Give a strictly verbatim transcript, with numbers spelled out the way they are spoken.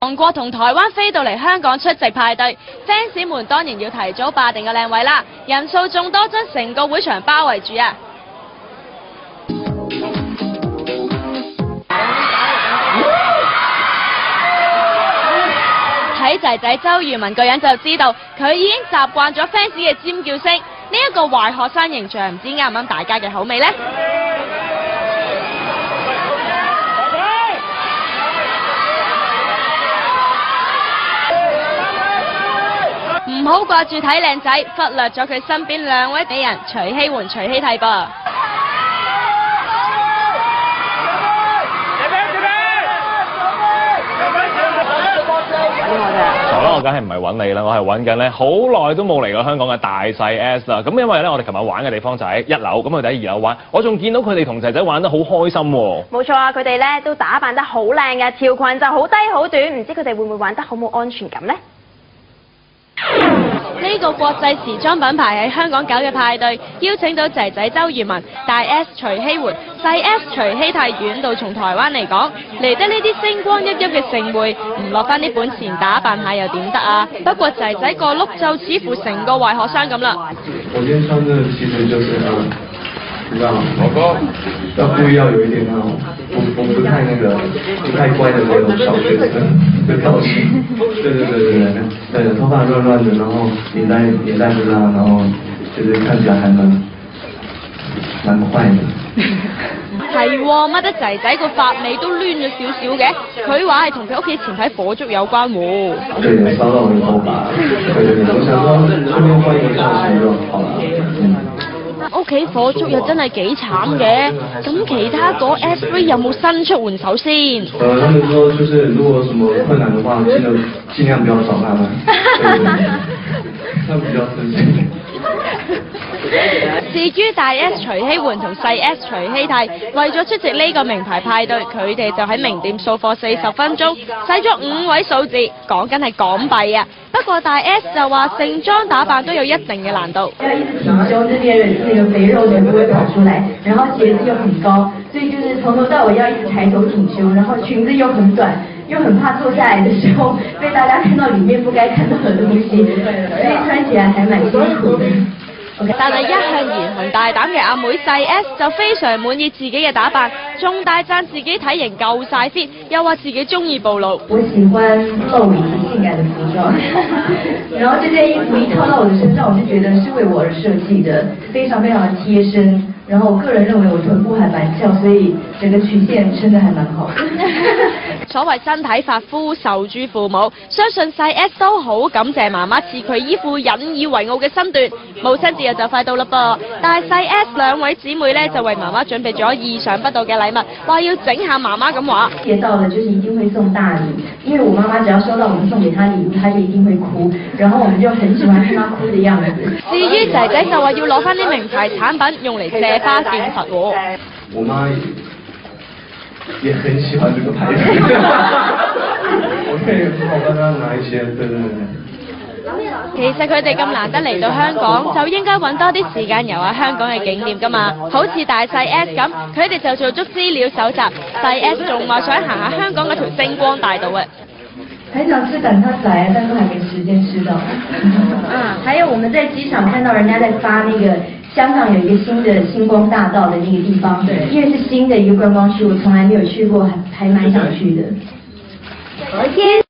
韓國同台灣飛到嚟香港出席派對 ，fans 們當然要提早霸定個靚位啦，人數眾多，將成個會場包圍住啊！睇仔仔周渝民個樣就知道，佢已經習慣咗 fans 嘅尖叫聲，呢、這、一個壞學生形象唔知啱唔啱大家嘅口味呢？唔好掛住睇靚仔，忽略咗佢身邊兩位美人徐熙媛、徐熙娣噃。 好啦，我梗係唔係揾你啦，我係揾緊咧，好耐都冇嚟過香港嘅大細 S 啦。咁因為咧，我哋琴日玩嘅地方就喺一樓，咁佢哋喺二樓玩，我仲見到佢哋同仔仔玩得好開心喎。 冇錯啊，佢哋咧都打扮得好靚嘅，條裙就好低好短，唔知佢哋會唔會玩得好冇安全感呢？ 呢個國際時裝品牌喺香港搞嘅派對，邀請到仔仔周渝民、大 S 徐熙媛、細 S 徐熙娣遠道從台灣嚟講，嚟得呢啲星光熠熠嘅盛會，唔落翻啲本錢打扮下又點得啊？不過仔仔個碌就似乎成個壞學生咁啦。 我今天穿的其實就是呃，你知道嗎？要故意要有一點那種不不不太那個不太乖的那種小學生的造型。對對對對對，對頭髮亂亂的，然後領帶領帶不拉，然後就是看起來還蠻蠻壞的。 係喎，乜得仔仔個髮尾都攣咗少少嘅，佢話係同佢屋企前排火燭有關喎。 對，燒到我的頭髮。對對對，我想說順便換一個造型就好了。 屋企火燭又真係幾慘嘅，咁其他嗰 S 三有冇伸出援手先？ 呃，他們說就是如果有什麼困難的話，盡量盡量不要找他們，他們比較生氣。 至於大 S 徐熙媛同細 S 徐熙娣，為咗出席呢個名牌派對，佢哋就喺名店掃貨四十分鐘，使咗五位數字，講緊係港幣啊！不過大 S 就話盛裝打扮都有一定嘅難度。 要一直挺胸，這邊那個肥肉也不會跑出來，然後鞋子又很高，所以就是從頭到尾要一直抬頭挺胸，然後裙子又很短，又很怕坐下來的時候被大家看到裡面不該看到的東西，所以穿起來還蠻辛苦的。 Okay. 但係一向言行大膽嘅阿妹細 S 就非常滿意自己嘅打扮，仲大讚自己體型夠晒 fit， 又話自己中意暴露。 我喜歡露以及性感的服裝，然後這件衣服一套到我的身上，我就覺得是為我而設計的，非常非常的貼身。然後我個人認為我臀部還蠻翹，所以整個曲線撐得還蠻好。 所謂身體髮膚受諸父母，相信細 S 都好感謝媽媽賜佢依副引以為傲嘅身段。母親節日就快到啦噃，但係細 S 兩位姊妹咧就為媽媽準備咗意想不到嘅禮物，話要整下媽媽咁話。 接到的就是一定會送大禮，因為我媽媽只要收到我們送給她禮物，她就一定會哭，然後我們就很喜歡看她哭的樣子。 至於仔仔就話要攞翻啲名牌產品用嚟借花獻佛喎。 我媽也很喜歡這個牌子，我可以幫我幫她拿一些，對對對。 其實佢哋咁難得嚟到香港，就應該揾多啲時間遊下香港嘅景點㗎嘛。好似大細 S 咁，佢哋就做足資料搜集，細 S 仲話想行下香港嗰條星光大道啊。 很想吃等他來，但是還沒時間吃到。嗯，還有我們在機場看到人家在發那個香港有一個新的星光大道的那個地方，對，因為是新的一個觀光區，我從來沒有去過，還還蠻想去的。昨天。